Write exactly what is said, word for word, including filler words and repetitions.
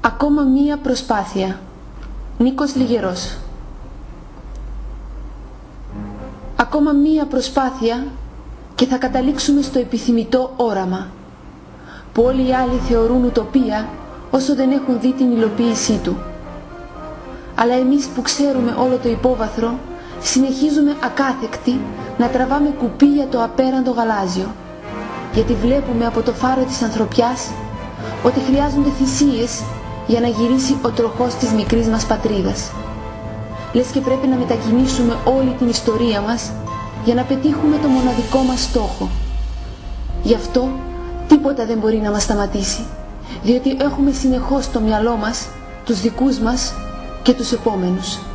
Ακόμα μία προσπάθεια. Νίκος Λιγερός. Ακόμα μία προσπάθεια και θα καταλήξουμε στο επιθυμητό όραμα, που όλοι οι άλλοι θεωρούν ουτοπία όσο δεν έχουν δει την υλοποίησή του. Αλλά εμείς που ξέρουμε όλο το υπόβαθρο, συνεχίζουμε ακάθεκτοι να τραβάμε κουπί για το απέραντο γαλάζιο, γιατί βλέπουμε από το φάρο της ανθρωπιάς ότι χρειάζονται θυσίες για να γυρίσει ο τροχός της μικρής μας πατρίδας. Λες και πρέπει να μετακινήσουμε όλη την ιστορία μας για να πετύχουμε το μοναδικό μας στόχο. Γι' αυτό τίποτα δεν μπορεί να μας σταματήσει, διότι έχουμε συνεχώς στο μυαλό μας τους δικούς μας και τους επόμενους.